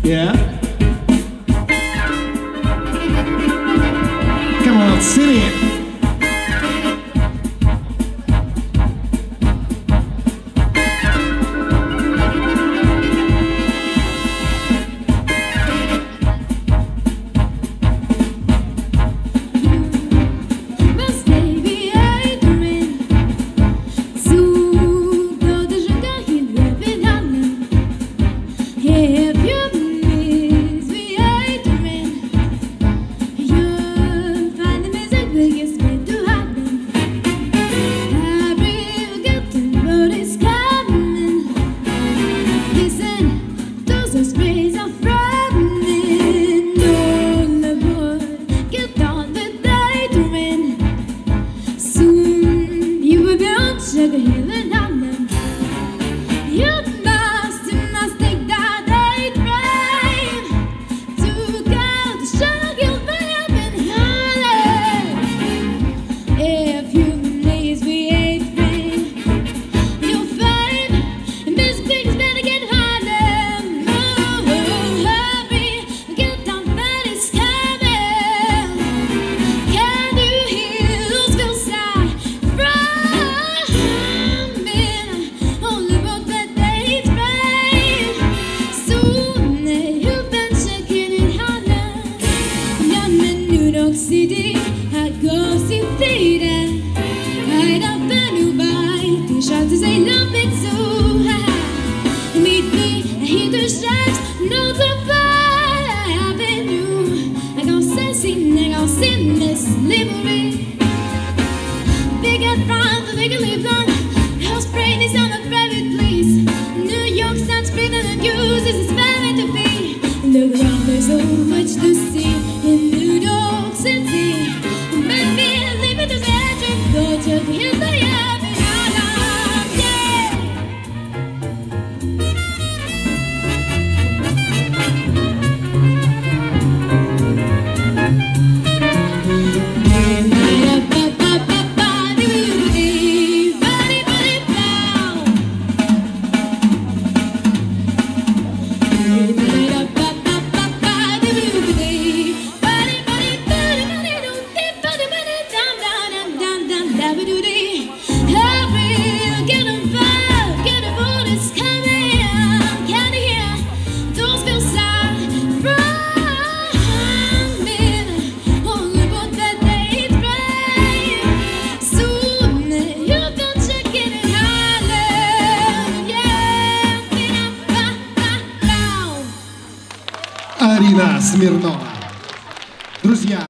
Yeah? Come on, sing it. City, I go see theater. I don't know why the shots say love it so high. Meet me, I hear the shots, no the fire avenue. I gon' sing this livery. Big and front, the big and live on. House brain is on a private place. New York sounds bigger than news, this is meant to be. Look around, there's so much to see in New York City. Maybe leave it to the edge and go to the end of the Арина Смирнова. Друзья.